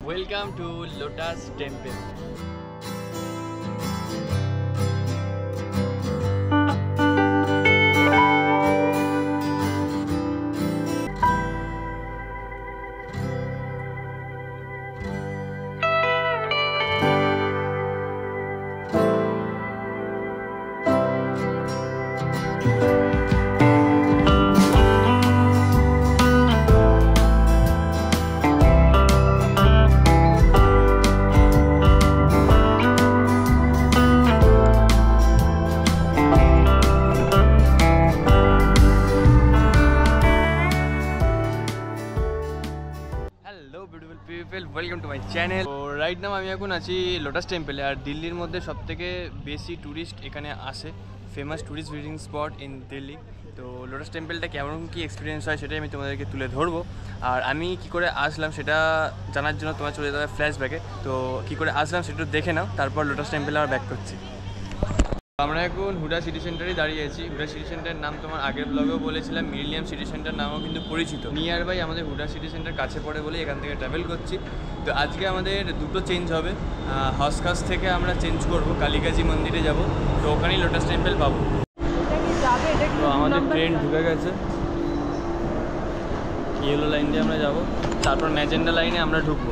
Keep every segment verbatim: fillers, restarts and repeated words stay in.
Welcome to Lotus Temple. Welcome to my channel. তো right now আমি এখন আছি লোটাস টেম্পলে। আর দিল্লির মধ্যে সবথেকে বেশি ট্যুরিস্ট এখানে আসে, famous tourist visiting spot in Delhi. তো লোটাস টেম্পলটা কেমন কী এক্সপিরিয়েন্স হয় সেটাই আমি তোমাদেরকে তুলে ধরবো। আর আমি কি করে আসলাম সেটা জানার জন্য তোমার চলে যেতে হবে ফ্ল্যাশব্যাকে। তো কী করে আসলাম সেটা দেখে নাও, তারপর লোটাস টেম্পলে আমরা ব্যাক করছি। আমরা এখন হুডা সিটি সেন্টারে দাঁড়িয়ে আছি। হুডা সিটি সেন্টারের নাম তোমার আগের ব্লগেও বলেছিলাম, মিলেনিয়াম সিটি সেন্টার নামও কিন্তু পরিচিত। নিয়ার বাই আমাদের হুডা সিটি সেন্টার কাছে পড়ে বলে এখান থেকে ট্রাভেল করছি। তো আজকে আমাদের দুটো চেঞ্জ হবে। হসকাস থেকে আমরা চেঞ্জ করব, কালীকাজি মন্দিরে যাব। তো ওখানেই লোটাস টেম্পল পাবো। তো আমাদের ট্রেন ঢুকে গেছে, ইয়েলো লাইন দিয়ে আমরা যাব, তারপর ম্যাজেন্ডা লাইনে আমরা ঢুকবো।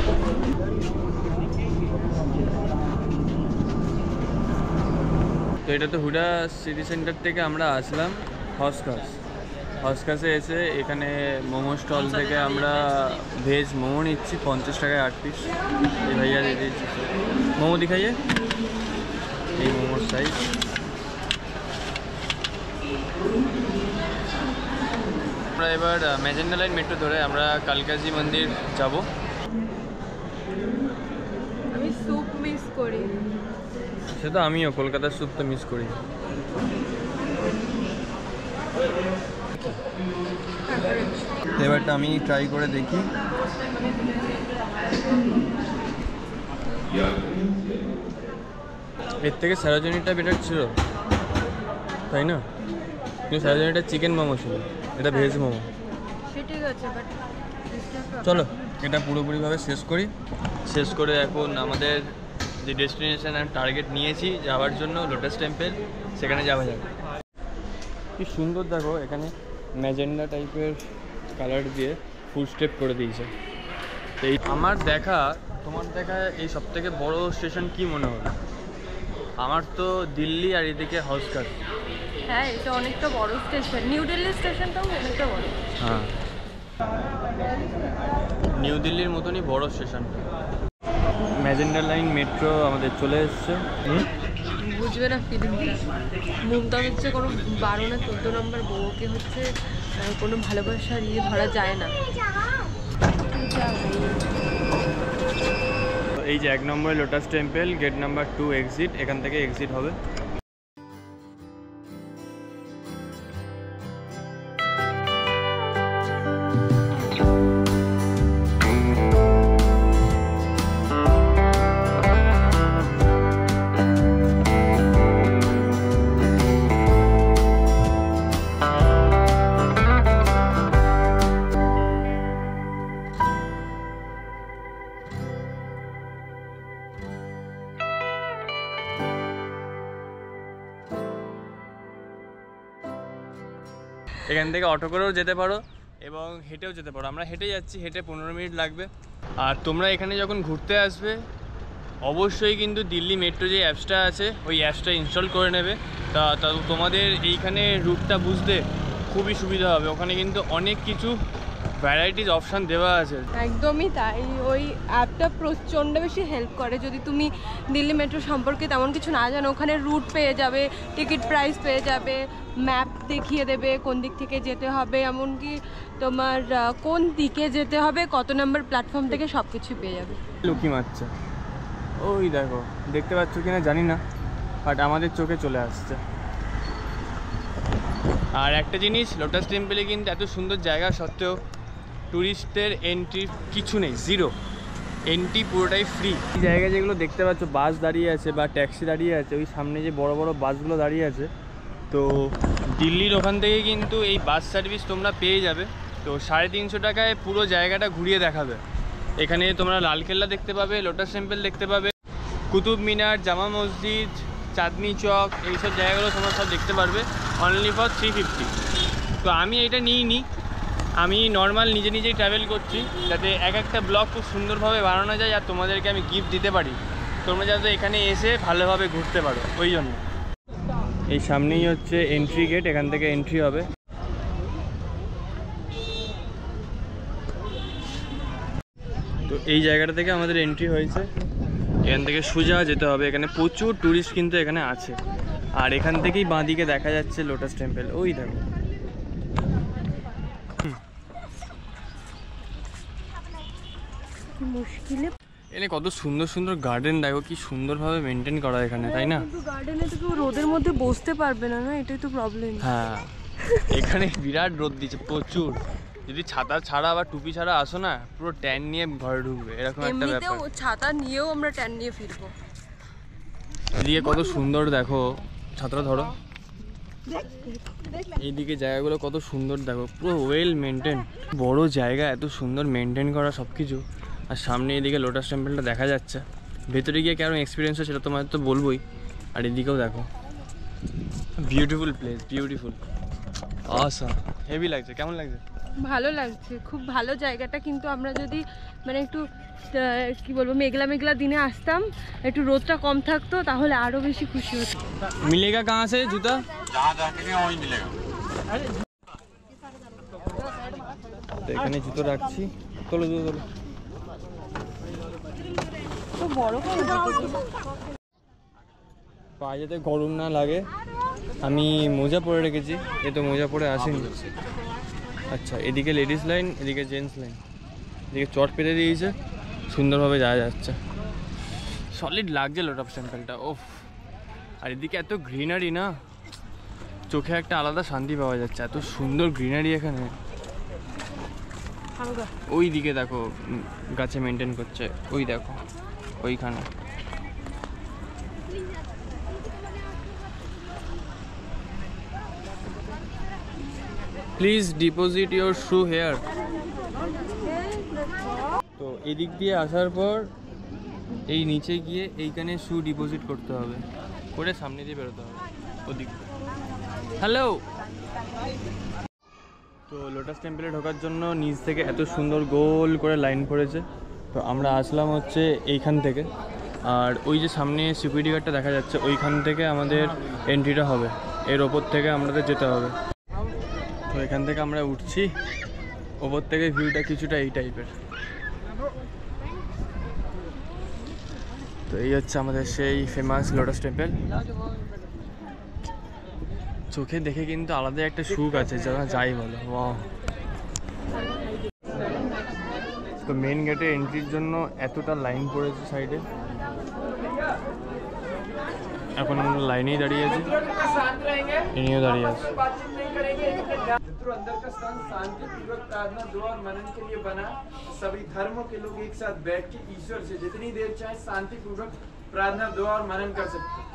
তো এটা তো হুডা সিটি সেন্টার থেকে আমরা আসলাম হসকাস। হসকাসে এসে এখানে মোমো স্টল থেকে আমরা ভেজ মোমো নিচ্ছি, পঞ্চাশ টাকায় আট পিস। এই ভাইয়া দিয়ে দিচ্ছি মোমো, দিখাইয়ে এই মোমোর সাইজ। আমরা এবার ম্যাজেন্ডা লাইন মেট্রো ধরে আমরা কালকাজি মন্দির যাব। আমি স্যুপ মিস করি, সে তো আমিও কলকাতার স্যুপ তো মিস করি। এবারটা আমি ট্রাই করে দেখি। এর থেকে স্যারোজনিটা বেটার ছিল, তাই না? কিন্তু স্যারোজনিটা চিকেন মোমো ছিল, এটা ভেজ মোমো। ঠিক আছে, বাট চলো এটা পুরোপুরিভাবে শেষ করি। শেষ করে এখন আমাদের যে ডেস্টিনেশন আর টার্গেট নিয়েছি যাওয়ার জন্য লোটাস টেম্পল, সেখানে যাওয়া যাবে। কি সুন্দর দেখো, এখানে ম্যাজেন্ডা টাইপের কালার দিয়ে ফুল স্টেপ করে দিয়েছে। এই আমার দেখা, তোমার দেখা এই সবথেকে বড় স্টেশন কি মনে হলো? আমার তো দিল্লি আর এদিকে হসকাস। হ্যাঁ, এটা অনেকটা বড় স্টেশন। নিউ দিল্লি স্টেশনটাও অনেকটা বড়। হ্যাঁ, নিউ দিল্লির মতনই বড় স্টেশনটা। ম্যাজেন্ডা লাইন মেট্রো আমাদের চলে এসছে। বুঝবে না ফিলিংটা। মুমতা হচ্ছে কোনো বারো না চোদ্দো নম্বর বউকে হচ্ছে কোনো ভালোবাসা দিয়ে ধরা যায় না। এই যে এক নম্বর lotus temple, gate number two exit, এখান থেকে এক্সিট হবে। এখান থেকে অটো করেও যেতে পারো এবং হেঁটেও যেতে পারো। আমরা হেঁটে যাচ্ছি, হেঁটে পনেরো মিনিট লাগবে। আর তোমরা এখানে যখন ঘুরতে আসবে অবশ্যই কিন্তু দিল্লি মেট্রো যে অ্যাপসটা আছে ওই অ্যাপসটা ইনস্টল করে নেবে। তা তা তোমাদের এইখানে রুটটা বুঝতে খুবই সুবিধা হবে। ওখানে কিন্তু অনেক কিছু ভ্যারাইটিস অপশান দেওয়া আছে। একদমই তাই, ওই অ্যাপটা প্রচণ্ড বেশি হেল্প করে। যদি তুমি দিল্লি মেট্রো সম্পর্কে তেমন কিছু না জানো, ওখানে রুট পেয়ে যাবে, টিকিট প্রাইস পেয়ে যাবে, ম্যাপ দেখিয়ে দেবে কোন দিক থেকে যেতে হবে, এমনকি তোমার কোন দিকে যেতে হবে, কত নম্বর প্ল্যাটফর্ম থেকে সব কিছু পেয়ে যাবে। লুকি মারছে, ওই দেখো, দেখতে পাচ্ছ কিনা জানি না, বাট আমাদের চোখে চলে আসছে। আর একটা জিনিস, লোটাস টেম্পলে কিন্তু এত সুন্দর জায়গা সত্ত্বেও ট্যুরিস্টদের এন্ট্রি কিছু নেই, জিরো এন্ট্রি, পুরোটাই ফ্রি। এই জায়গায় যেগুলো দেখতে পাচ্ছ বাস দাঁড়িয়ে আছে বা ট্যাক্সি দাঁড়িয়ে আছে, ওই সামনে যে বড় বড় বাসগুলো দাঁড়িয়ে আছে, তো দিল্লির ওখান থেকে কিন্তু এই বাস সার্ভিস তোমরা পেয়ে যাবে। তো সাড়ে তিনশো টাকায় পুরো জায়গাটা ঘুরিয়ে দেখাবে। এখানে তোমরা লালকেল্লা দেখতে পাবে, লোটাস টেম্পল দেখতে পাবে, কুতুব মিনার, জামা মসজিদ, চাঁদনি চক, এইসব জায়গাগুলো তোমরা সব দেখতে পারবে অনলি ফর থ্রি ফিফটি। তো আমি এটা নিইনি, আমি নর্মাল নিজে নিজেই ট্রাভেল করছি যাতে এক একটা ব্লগ খুব সুন্দরভাবে বানানো যায় আর তোমাদেরকে আমি গিফট দিতে পারি, তোমরা যাতে এখানে এসে ভালোভাবে ঘুরতে পারো ওই জন্য। এই সামনেই হচ্ছে এন্ট্রি গেট, এখান থেকে এন্ট্রি হবে। তো এই জায়গাটা থেকে আমাদের এন্ট্রি হয়েছে, এখান থেকে সোজা যেতে হবে। এখানে প্রচুর ট্যুরিস্ট কিন্তু এখানে আছে, আর এখান থেকেই বাঁদিকে দেখা যাচ্ছে লোটাস টেম্পল, ওই দেখো। মুশকিলে এখানে কত সুন্দর সুন্দর গার্ডেন, দেখো কি সুন্দরভাবে মেনটেন করা এখানে, তাই না? কিন্তু গার্ডেনে তো কেউ রোদের মধ্যে বসতে পারবে না, না এটাই তো প্রবলেম। হ্যাঁ, এখানে বিরাট রোদ দিচ্ছে প্রচুর, যদি ছাতা ছাড়া আবার টুপি ছাড়া আসো না পুরো ট্যান নিয়ে ঘরে ঢুকবে, এরকম একটা ব্যাপার। এমনিতেও ছাতা নিয়েও আমরা ট্যান নিয়ে ফিরবো। এদিকে কত সুন্দর দেখো, ছাতাটা ধরো, এইদিকে জায়গাগুলো কত সুন্দর দেখো, পুরো ওয়েল মেনটেন, বড় জায়গা, এত সুন্দর মেনটেন করা সব কিছু। আর সামনে এদিকে লোটাস টেম্পলটা দেখা যাচ্ছে, ভেতরে গিয়ে কেমন এক্সপিরিয়েন্স হয়েছিল তোমাদের তো বলবোই। আর এদিকেও দেখো, beautiful place, beautiful, awesome, heavy লাগছে। কেমন লাগছে? ভালো লাগছে, খুব ভালো জায়গাটা। কিন্তু আমরা যদি মানে একটু কি বলবো মেঘলা মেঘলা দিনে আসতাম, একটু রোদটা কম থাকতো, তাহলে আরো বেশি খুশি হতো। মিলেগা কাহা সে জুতা? এখানে জুতো রাখছি, তোলো জুতো তোলো। তো বড় পায়ে যাতে গরম না লাগে আমি মোজা পরে রেখেছি, এ তো মোজা পরে আসেনি। আচ্ছা, এদিকে লেডিস লাইন, এদিকে জেন্টস লাইন, এদিকে চট পেতে দিয়েছে, সুন্দরভাবে যাওয়া যাচ্ছে, সলিড লাগছে লোটাস টেম্পলটা। ওফ, আর এদিকে এত গ্রিনারি না, চোখে একটা আলাদা শান্তি পাওয়া যাচ্ছে, এত সুন্দর গ্রিনারি এখানে। ওই দিকে দেখো গাছে মেনটেন করছে, ওই দেখো ওইখানে। Please deposit your shoe here. তো এদিক দিয়ে আসার পর এই নিচে গিয়ে এইখানে শু ডিপোজিট করতে হবে, করে সামনে দিয়ে বেরোতে হবে ওদিক। হ্যালো। তো লোটাস টেম্পলে ঢোকার জন্য নিচ থেকে এত সুন্দর গোল করে লাইন পড়েছে। তো আমরা আসলাম হচ্ছে এইখান থেকে, আর ওই যে সামনে সিকিউরিটি গার্ডটা দেখা যাচ্ছে, ওইখান থেকে আমাদের এন্ট্রিটা হবে, এর ওপর থেকে আমাদের যেতে হবে। তো এখান থেকে আমরা উঠছি, ওপর থেকে ভিউটা কিছুটা এই টাইপের। তো এই হচ্ছে আমাদের সেই ফেমাস লোটাস টেম্পল। চোখে দেখে কিন্তু আলাদা একটা সুখ আছে, যারা যাই বলো। ওয়াও। তো মেন গেটে এন্ট্রির জন্য এতটা লাইন পড়েছে সাইডে, এখন আমরা লাইনেই দাঁড়িয়ে আছি, ইনিও দাঁড়িয়ে আছে। अंदर का स्थान शांतिपूर्वक प्रार्थना दुआ और मनन के लिए बना, सभी धर्मों के लोग एक साथ बैठ के ईश्वर से जितनी देर चाहे शांतिपूर्वक प्रार्थना दुआ और मनन कर सकते हैं।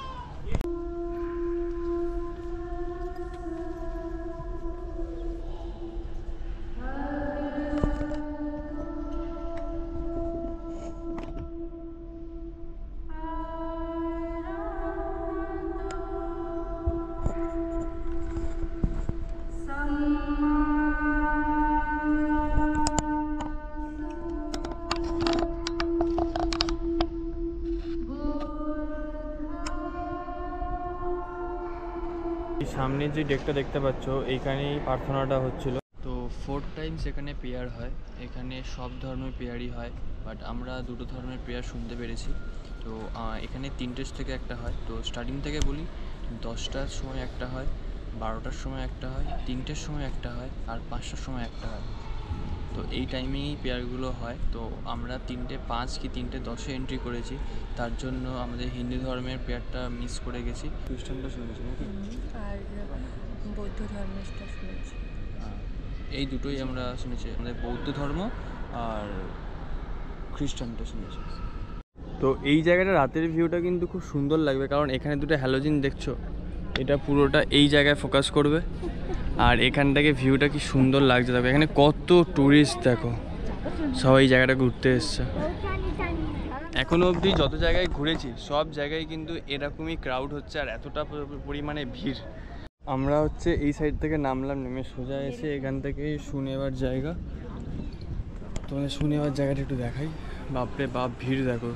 সামনে যে ডেকটা দেখতে পাচ্ছ, এইখানেই প্রার্থনাটা হচ্ছিল। তো ফোর টাইমস এখানে প্রেয়ার হয়, এখানে সব ধর্মের প্রেয়ারই হয়, বাট আমরা দুটো ধর্মের প্রেয়ার শুনতে পেরেছি। তো এখানে তিনটের থেকে একটা হয়। তো স্টার্টিং থেকে বলি, দশটার সময় একটা হয়, বারোটার সময় একটা হয়, তিনটের সময় একটা হয়, আর পাঁচটার সময় একটা হয়। তো এই টাইমেই প্রেয়ারগুলো হয়। তো আমরা তিনটে পাঁচ কি তিনটে দশে এন্ট্রি করেছি, তার জন্য আমাদের হিন্দু ধর্মের প্রেয়ারটা মিস করে গেছি। খ্রিস্টানটা শুনেছি নাকি, আর বৌদ্ধ ধর্মটা শুনেছি। এই দুটোই আমরা শুনেছি, আমাদের বৌদ্ধ ধর্ম আর খ্রিস্টানটা শুনেছি। তো এই জায়গাটা রাতের ভিউটা কিন্তু খুব সুন্দর লাগবে, কারণ এখানে দুটো হ্যালোজিন দেখছো, এটা পুরোটা এই জায়গায় ফোকাস করবে, আর এখান থেকে ভিউটা কি সুন্দর লাগছে। দেখো এখানে কত ট্যুরিস্ট, দেখো সবাই এই জায়গাটা ঘুরতে এসছে। এখনও অবধি যত জায়গায় ঘুরেছি সব জায়গায় কিন্তু এরকমই ক্রাউড হচ্ছে আর এতটা পরিমাণে ভিড়। আমরা হচ্ছে এই সাইড থেকে নামলাম, নেমে সোজা এসে এখান থেকে শুনেবার জায়গা, তোমাদের শুনেবার জায়গাটা একটু দেখাই। বাপরে বাপ ভিড় দেখো,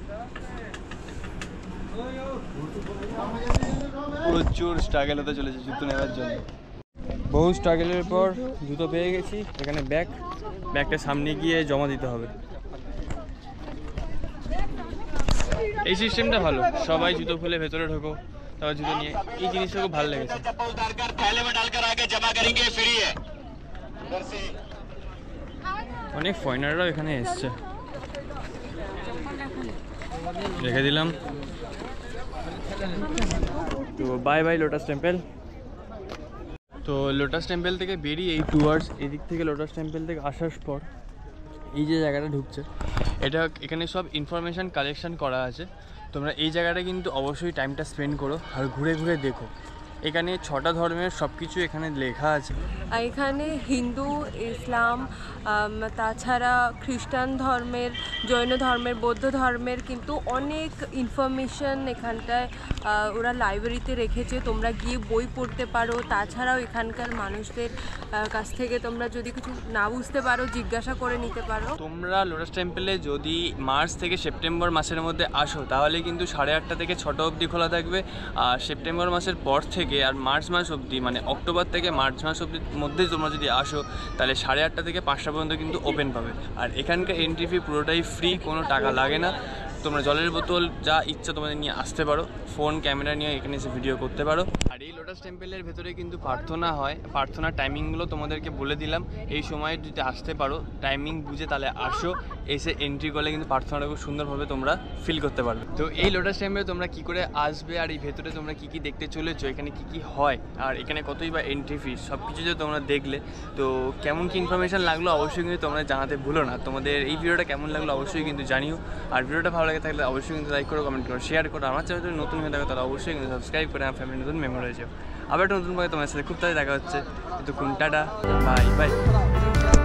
প্রচুর স্ট্রাগল হতে চলেছে জুতো নেওয়ার জন্য। বহু স্ট্রাগলের পর জুতো পেয়ে গেছি। এখানে ব্যাগ, ব্যাগটা সামনে গিয়ে জমা দিতে হবে। এই সিস্টেমটা ভালো, সবাই জুতো খুলে ভেতরে ঢোকো তারপর জুতো নিয়ে, এই জিনিসটা খুব ভালো লেগেছে। অনেক ফরেনাররাও এখানে এসছে। রেখে দিলাম। তো বাই বাই লোটাস টেম্পল। তো লোটাস টেম্পল থেকে বেরিয়ে এই টুয়ার্ডস এদিক থেকে লোটাস টেম্পল থেকে আসার পর এই যে জায়গাটা ঢুকছে, এটা এখানে সব ইনফরমেশান কালেকশান করা আছে। তোমরা এই জায়গাটা কিন্তু অবশ্যই টাইমটা স্পেন্ড করো আর ঘুরে ঘুরে দেখো। এখানে ছটা ধর্মের সব কিছু এখানে লেখা আছে। এখানে হিন্দু, ইসলাম, তাছাড়া খ্রিস্টান ধর্মের, জৈন ধর্মের, বৌদ্ধ ধর্মের কিন্তু অনেক ইনফরমেশন এখানটায় ওরা লাইব্রেরিতে রেখেছে। তোমরা গিয়ে বই পড়তে পারো। তাছাড়াও এখানকার মানুষদের কাছ থেকে তোমরা যদি কিছু না বুঝতে পারো জিজ্ঞাসা করে নিতে পারো। তোমরা লোটাস টেম্পলে যদি মার্চ থেকে সেপ্টেম্বর মাসের মধ্যে আসো তাহলে কিন্তু সাড়ে আটটা থেকে ছটা অবধি খোলা থাকবে। আর সেপ্টেম্বর মাসের পর থেকে আর মার্চ মাস অবধি, মানে অক্টোবর থেকে মার্চ মাস অবধির মধ্যে তোমরা যদি আসো তাহলে সাড়ে আটটা থেকে পাঁচটা পর্যন্ত কিন্তু ওপেন পাবে। আর এখানকার এন্ট্রি ফি পুরোটাই ফ্রি, কোনো টাকা লাগে না। তোমরা জলের বোতল যা ইচ্ছা তোমাদের নিয়ে আসতে পারো, ফোন ক্যামেরা নিয়ে এখানে এসে ভিডিও করতে পারো। আর এই লোটাস টেম্পলের ভেতরে কিন্তু প্রার্থনা হয়। প্রার্থনার টাইমিংগুলো তোমাদেরকে বলে দিলাম। এই সময় যদি আসতে পারো টাইমিং বুঝে তাহলে আসো, এসে এন্ট্রি করলে কিন্তু প্রার্থনাটা খুব সুন্দরভাবে তোমরা ফিল করতে পারবে। তো এই লোটাস টেম্পলে তোমরা কী করে আসবে আর এই ভেতরে তোমরা কী কী দেখতে চলেছো, এখানে কী কী হয় আর এখানে কতই বা এন্ট্রি ফি, সব কিছু যে তোমরা দেখলে তো কেমন কী ইনফরমেশান লাগলো অবশ্যই কিন্তু তোমরা জানাতে ভুলো না। তোমাদের এই ভিডিওটা কেমন লাগলো অবশ্যই কিন্তু জানিও। আর ভিডিওটা ভালো লাগে থাকলে অবশ্যই কিন্তু লাইক করো, কমেন্ট করো, শেয়ার করো। আমার চ্যানেল যদি নতুন হয়ে থাকো তাহলে অবশ্যই কিন্তু সাবস্ক্রাইব করে আমার ফ্যামিলি নতুন মেম্বার হয়ে যাও। আবার একটা নতুন ভাবে তোমার সাথে খুব তাড়াতাড়ি দেখা হচ্ছে। এতক্ষণ টাটা, বাই বাই।